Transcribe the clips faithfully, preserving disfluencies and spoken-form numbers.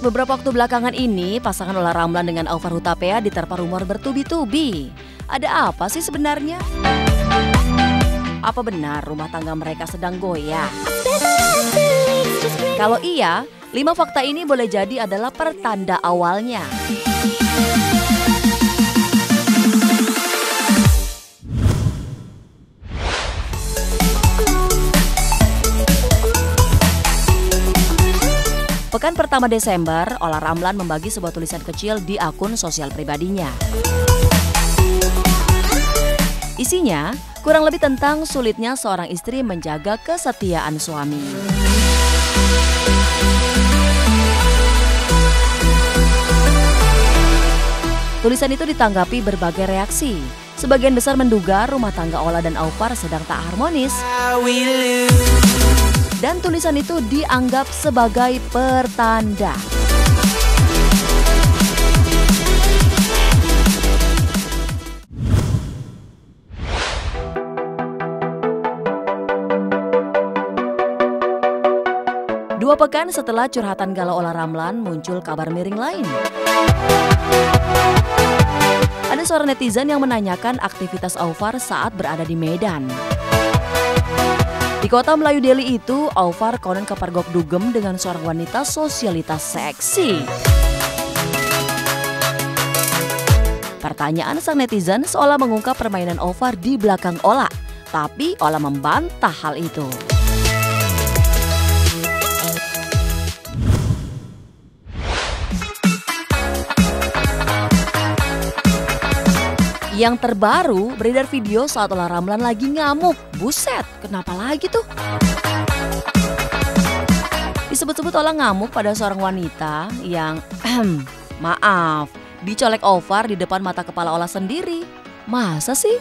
beberapa waktu belakangan ini, pasangan Ola Ramlan dengan Aufar Hutapea diterpa rumor bertubi-tubi. Ada apa sih sebenarnya? Apa benar rumah tangga mereka sedang goyah? Kalau iya, lima fakta ini boleh jadi adalah pertanda awalnya. Pekan pertama Desember, Ola Ramlan membagi sebuah tulisan kecil di akun sosial pribadinya. Isinya kurang lebih tentang sulitnya seorang istri menjaga kesetiaan suami. Tulisan itu ditanggapi berbagai reaksi. Sebagian besar menduga rumah tangga Ola dan Aufar sedang tak harmonis. Dan tulisan itu dianggap sebagai pertanda. Dua pekan setelah curhatan galau Ola Ramlan, muncul kabar miring lain. Ada seorang netizen yang menanyakan aktivitas Aufar saat berada di Medan. Di kota Melayu Delhi itu, Aufar konon kepergok dugem dengan seorang wanita sosialitas seksi. Pertanyaan sang netizen seolah mengungkap permainan Aufar di belakang Ola, tapi Ola membantah hal itu. Yang terbaru, beredar video saat Ola Ramlan lagi ngamuk. Buset, kenapa lagi tuh? Disebut-sebut Ola ngamuk pada seorang wanita yang, maaf, dicolek Aufar di depan mata kepala Ola sendiri. Masa sih?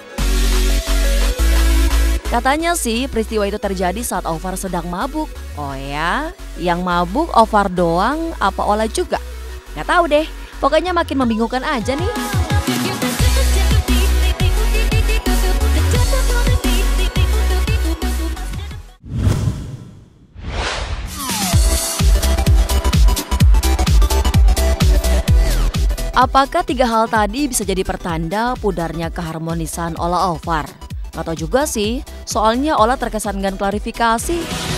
Katanya sih peristiwa itu terjadi saat Aufar sedang mabuk. Oh ya, yang mabuk Aufar doang apa Ola juga? Gak tahu deh, pokoknya makin membingungkan aja nih. Apakah tiga hal tadi bisa jadi pertanda pudarnya keharmonisan Ola Aufar? Gak tau juga sih, soalnya Ola terkesan dengan klarifikasi.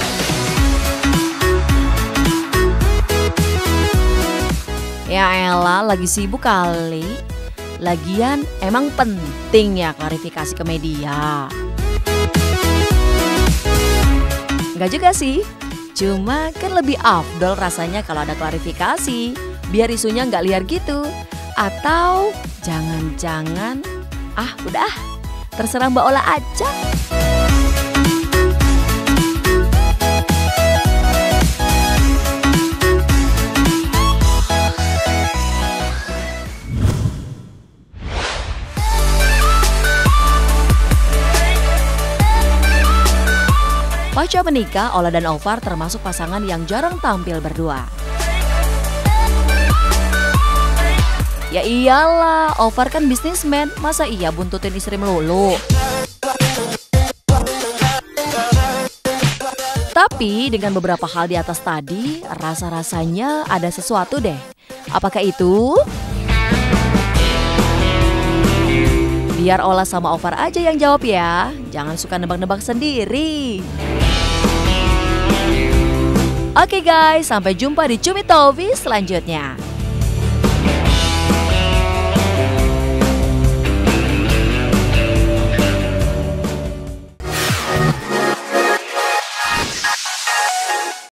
Ya elah, lagi sibuk kali. Lagian emang penting ya klarifikasi ke media. Gak juga sih, cuma kan lebih afdol rasanya kalau ada klarifikasi. Biar isunya nggak liar gitu. Atau jangan-jangan, ah udah, terserah Mbak Ola aja. Pasca menikah, Ola dan Aufar termasuk pasangan yang jarang tampil berdua. Ya iyalah, Aufar kan bisnismen, masa iya buntutin istri melulu? Tapi dengan beberapa hal di atas tadi, rasa-rasanya ada sesuatu deh. Apakah itu? Biar Ola sama Aufar aja yang jawab ya, jangan suka nebak-nebak sendiri. Oke guys, sampai jumpa di Cumi Tovi selanjutnya.